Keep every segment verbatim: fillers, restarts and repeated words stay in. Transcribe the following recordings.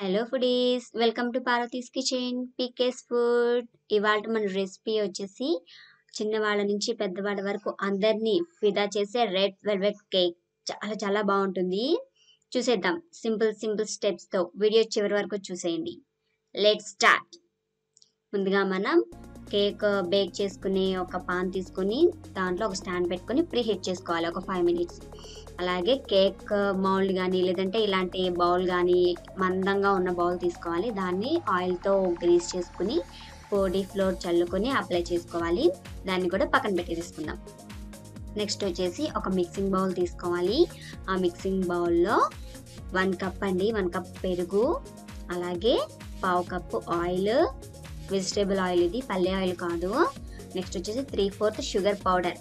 Hello foodies, welcome to Parvathi's kitchen PKS food. ఇవాళ మన recipe వచ్చేసి చిన్నవాళ్ళ నుంచి పెద్దవాళ్ళ వరకు అందరినీ ఫిదా చేసే రెడ్ వెల్వెట్ కేక్. చాలా చాలా బాగుంటుంది. చూసేద్దాం సింపుల్ సింపుల్ స్టెప్స్ తో. వీడియో చివరి వరకు చూసేయండి. Let's start. ముందుగా మనం కేక్ బేక్ చేసుకుని ఒక పాన్ తీసుకుని దాంట్లో ఒక స్టాండ్ పెట్టుకుని ప్రీ హీట్ చేసుకోవాలి ఒక ఫైవ్ మినిట్స్. అలాగే కేక్ మౌల్డ్ కానీ లేదంటే ఇలాంటి బౌల్ కానీ మందంగా ఉన్న బౌల్ తీసుకోవాలి. దాన్ని ఆయిల్తో గ్రీస్ చేసుకుని పొడి ఫ్లోర్ చల్లుకొని అప్లై చేసుకోవాలి. దాన్ని కూడా పక్కన పెట్టేసుకుందాం. నెక్స్ట్ వచ్చేసి ఒక మిక్సింగ్ బౌల్ తీసుకోవాలి. ఆ మిక్సింగ్ బౌల్లో వన్ కప్ అండి వన్ కప్ పెరుగు, అలాగే పావు కప్పు ఆయిల్, వెజిటేబుల్ ఆయిల్, ఇది పల్లె ఆయిల్ కాదు. నెక్స్ట్ వచ్చేసి త్రీ ఫోర్త్ షుగర్ పౌడర్.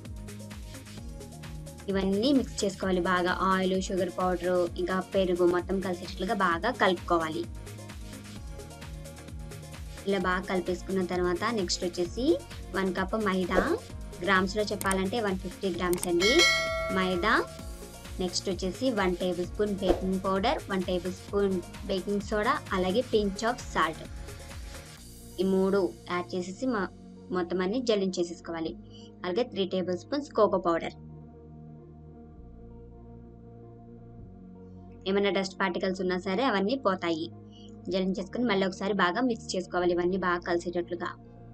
ఇవన్నీ మిక్స్ చేసుకోవాలి బాగా. ఆయిల్, షుగర్ పౌడర్, ఇంకా పెరుగు మొత్తం కలిసేటట్లుగా బాగా కలుపుకోవాలి. ఇలా బాగా కలిపేసుకున్న తర్వాత నెక్స్ట్ వచ్చేసి వన్ కప్ మైదా, గ్రామ్స్లో చెప్పాలంటే వన్ ఫిఫ్టీ గ్రామ్స్ అండి మైదా. నెక్స్ట్ వచ్చేసి one tablespoon baking powder, one tablespoon baking soda, అలాగే పించ్ ఆఫ్ సాల్ట్. ఈ మూడు యాడ్ చేసేసి మొత్తం అన్ని జల్లించేసేసుకోవాలి. అలాగే three tablespoons cocoa powder. ఏమైనా డస్ట్ పార్టికల్స్ ఉన్నా సరే అవన్నీ పోతాయి. జల్లించేసుకుని మళ్ళీ ఒకసారి బాగా మిక్స్ చేసుకోవాలి. ఇవన్నీ బాగా కలిసేటట్లుగా.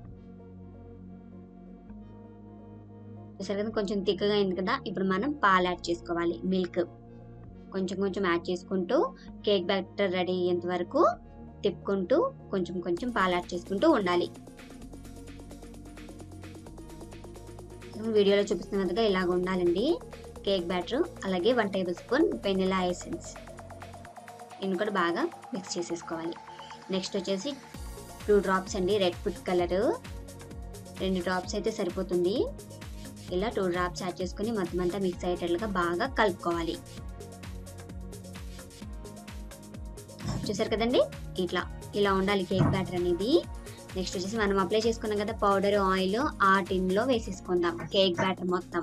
చూసారు కదా కొంచెం థిక్గా అయింది కదా. ఇప్పుడు మనం పాలు యాడ్ చేసుకోవాలి. మిల్క్ కొంచెం కొంచెం యాడ్ చేసుకుంటూ కేక్ బ్యాటర్ రెడీ అయ్యేంత వరకు తిప్పుకుంటూ కొంచెం కొంచెం పాలు యాడ్ చేసుకుంటూ ఉండాలి. వీడియోలో చూపిస్తున్నట్టుగా ఇలాగ ఉండాలండి కేక్ బ్యాటర్. అలాగే one tablespoon vanilla essence. దీన్ని కూడా బాగా మిక్స్ చేసేసుకోవాలి. నెక్స్ట్ వచ్చేసి టూ డ్రాప్స్ అండి రెడ్ ఫుడ్ కలర్. రెండు డ్రాప్స్ అయితే సరిపోతుంది. ఇలా టూ డ్రాప్స్ యాడ్ చేసుకుని మొత్తం అంతా మిక్స్ అయ్యేటట్లుగా బాగా కలుపుకోవాలి. చూసారు కదండి, ఇట్లా ఇలా ఉండాలి కేక్ బ్యాటర్ అనేది. నెక్స్ట్ వచ్చేసి మనం అప్లై చేసుకున్నాం కదా పౌడర్, ఆయిల్, ఆ టిన్లో వేసేసుకుందాం కేక్ బ్యాటర్ మొత్తం.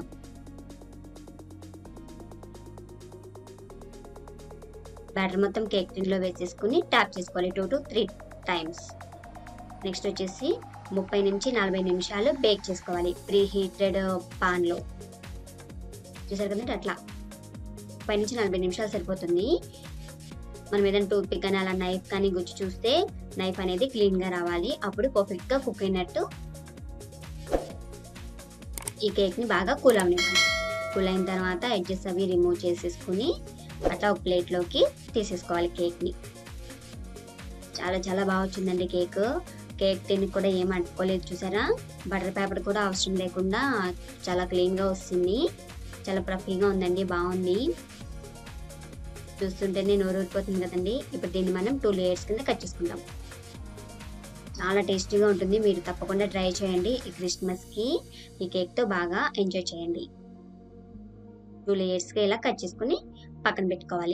బ్యాటర్ మొత్తం కేక్ టిన్లో వేసేసుకుని ట్యాప్ చేసుకోవాలి two to three times. Next వచ్చేసి ముప్పై నుంచి నలభై నిమిషాలు బేక్ చేసుకోవాలి ప్రీ హీటెడ్ పాన్లో. చూసారు కదండి, అట్లా ముప్పై నుంచి నలభై నిమిషాలు సరిపోతుంది. మనం ఏదైనా టూత్ పిక్ కానీ అలా నైఫ్ కానీ గుచ్చి చూస్తే నైఫ్ అనేది క్లీన్గా రావాలి. అప్పుడు పర్ఫెక్ట్గా కుక్ అయినట్టు. ఈ కేక్ని బాగా కూల్ అవనివ్వాలి. కూల్ అయిన తర్వాత ఎడ్జెస్ అవి రిమూవ్ చేసేసుకుని అట్లా ఒక ప్లేట్లోకి తీసేసుకోవాలి కేక్ని. చాలా చాలా బాగా వచ్చిందండి కేక్. కేక్ టిన్ కూడా ఏం అంటుకోలేదు చూసారా. బటర్ పేపర్ కూడా అవసరం లేకుండా చాలా క్లీన్గా వస్తుంది. చాలా ఫ్లఫీగా ఉందండి, బాగుంది. చూస్తుంటేనే నోరు ఊరిపోతుంది కదండి. ఇప్పుడు దీన్ని మనం టూ లేయర్స్ కింద కట్ చేసుకుందాం. చాలా టేస్టీగా ఉంటుంది. మీరు తప్పకుండా ట్రై చేయండి. ఈ క్రిస్మస్కి ఈ కేక్తో బాగా ఎంజాయ్ చేయండి. టూ లేయర్స్గా ఇలా కట్ చేసుకుని పక్కన పెట్టుకోవాలి.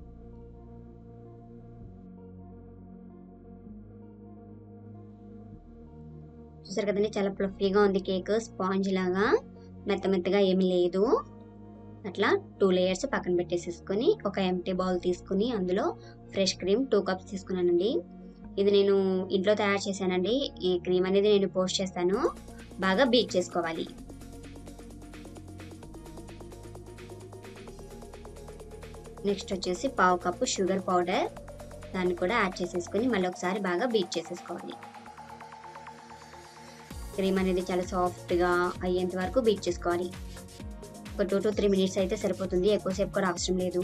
చూసారు కదండి, చాలా ఫ్లఫీగా ఉంది కేక్. స్పాంజ్ లాగా మెత్త మెత్తగా ఏమీ లేదు. అట్లా టూ లేయర్స్ పక్కన పెట్టేసేసుకొని ఒక ఎంటీ బౌల్ తీసుకుని అందులో ఫ్రెష్ క్రీమ్ టూ కప్స్ తీసుకున్నానండి. ఇది నేను ఇంట్లో తయారు చేశానండి. ఈ క్రీమ్ అనేది నేను పోస్ట్ చేస్తాను. బాగా బీట్ చేసుకోవాలి. నెక్స్ట్ వచ్చేసి పావు కప్పు షుగర్ పౌడర్. దాన్ని కూడా యాడ్ చేసేసుకొని మళ్ళీ ఒకసారి బాగా బీట్ చేసేసుకోవాలి. క్రీమ్ అనేది చాలా సాఫ్ట్గా అయ్యేంత వరకు బీట్ చేసుకోవాలి. ఒక టూ టు త్రీ మినిట్స్ అయితే సరిపోతుంది. ఎక్కువసేపు కూడా అవసరం లేదు.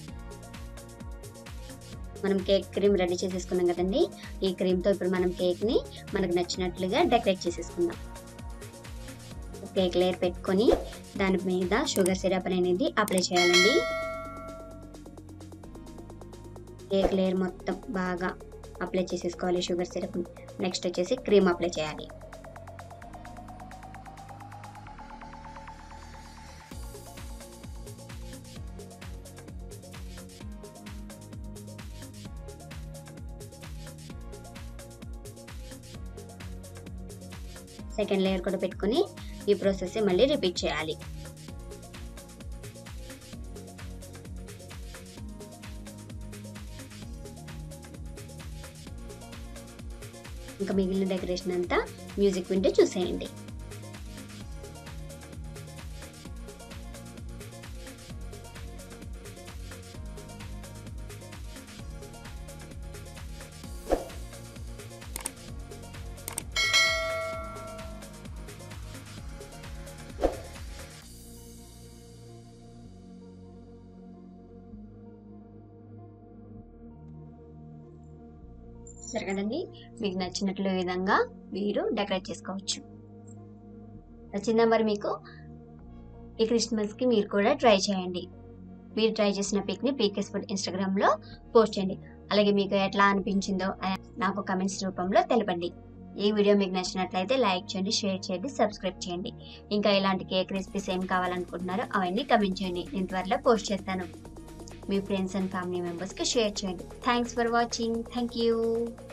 మనం కేక్ క్రీమ్ రెడీ చేసేసుకున్నాం కదండి. ఈ క్రీమ్తో ఇప్పుడు మనం కేక్ని మనకు నచ్చినట్లుగా డెకరేట్ చేసేసుకుందాం. కేక్ లేయర్ పెట్టుకొని దాని మీద షుగర్ సిరప్ అనేది అప్లై చేయాలండి. కేక్ లేయర్ మొత్తం బాగా అప్లై చేసేసుకోవాలి షుగర్ సిరప్. నెక్స్ట్ వచ్చేసి క్రీమ్ అప్లై చేయాలి. సెకండ్ లేయర్ కూడా పెట్టుకుని ఈ ప్రాసెస్ మళ్ళీ రిపీట్ చేయాలి. ఇంకా మిగిలిన డెకరేషన్ అంతా మ్యూజిక్ వింటూ చూసేయండి. సరికదండి, మీకు నచ్చినట్లు విధంగా మీరు డెకరేట్ చేసుకోవచ్చు. నచ్చిందా మరి మీకు? ఈ క్రిస్మస్కి మీరు కూడా ట్రై చేయండి. మీరు ట్రై చేసిన పిక్ని పీకేఎస్ ఫుడ్ ఇన్స్టాగ్రామ్లో పోస్ట్ చేయండి. అలాగే మీకు ఎట్లా అనిపించిందో నాకు కమెంట్స్ రూపంలో తెలపండి. ఈ వీడియో మీకు నచ్చినట్లయితే లైక్ చేయండి, షేర్ చేయండి, సబ్స్క్రైబ్ చేయండి. ఇంకా ఇలాంటి కేక్ రెసిపీస్ ఏం కావాలనుకుంటున్నారో అవన్నీ కమెంట్ చేయండి. నేను త్వరలో పోస్ట్ చేస్తాను. మీ ఫ్రెండ్స్ అండ్ ఫ్యామిలీ మెంబర్స్కి షేర్ చేయండి. Thanks for watching. Thank you.